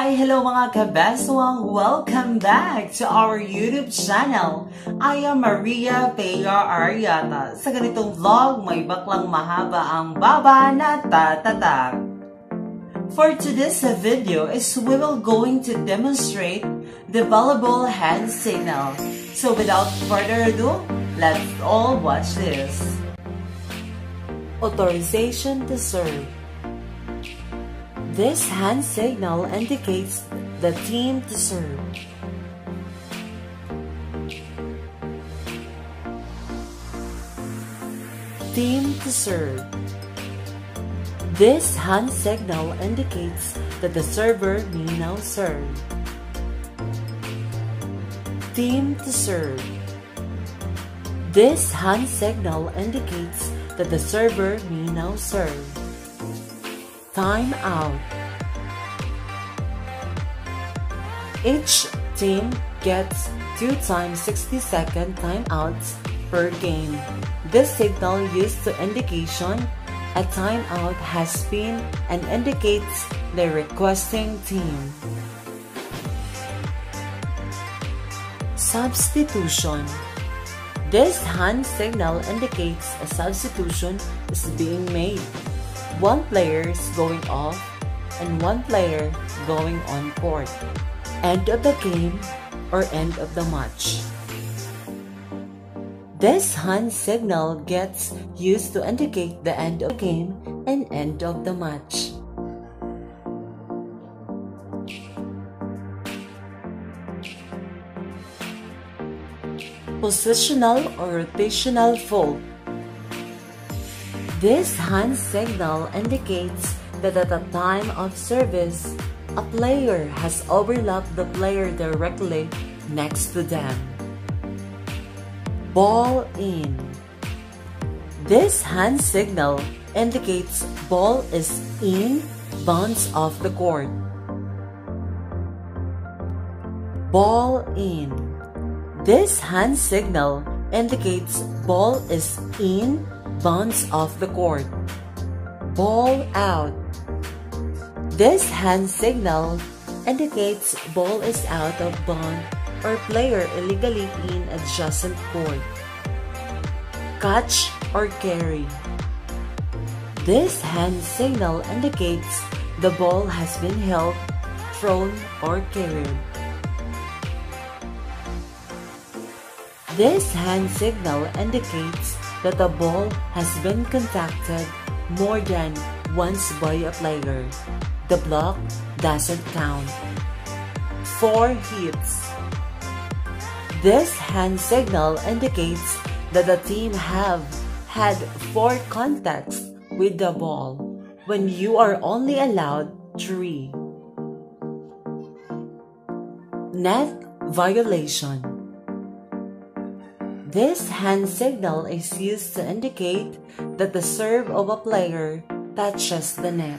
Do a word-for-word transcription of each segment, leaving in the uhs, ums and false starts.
Hi! Hello mga kabeswang! Welcome back to our YouTube channel. I am Maria Pea Ariata. Sa ganitong vlog, may baklang mahaba ang baba na tatatak. For today's video is we will going to demonstrate the volleyball hand signal. So without further ado, let's all watch this. Authorization to serve. This hand signal indicates the team to serve. Team to serve. This hand signal indicates that the server may now serve. Team to serve. This hand signal indicates that the server may now serve. Time out. Each team gets two times sixty second timeouts per game. This signal used to indication a timeout has been and indicates the requesting team. Substitution. This hand signal indicates a substitution is being made. One player is going off and one player going on court. End of the game or end of the match. This hand signal gets used to indicate the end of the game and end of the match. Positional or rotational fault. This hand signal indicates that at the time of service, a player has overlapped the player directly next to them. Ball in. This hand signal indicates ball is in bounds of the court. Ball in. This hand signal indicates ball is in bounds of the court. Ball out. This hand signal indicates ball is out of bound or player illegally in adjacent court. Catch or carry. This hand signal indicates the ball has been held, thrown, or carried. This hand signal indicates that the ball has been contacted more than once by a player. The block doesn't count. Four hits. This hand signal indicates that the team have had four contacts with the ball when you are only allowed three. Net violation. This hand signal is used to indicate that the serve of a player touches the net.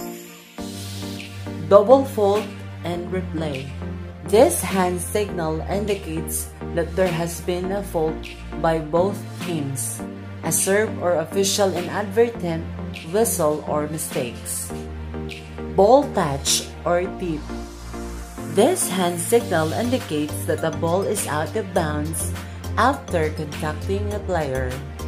Double fault and replay. This hand signal indicates that there has been a fault by both teams, a serve or official inadvertent whistle or mistakes. Ball touch or tip. This hand signal indicates that the ball is out of bounds after contacting a player.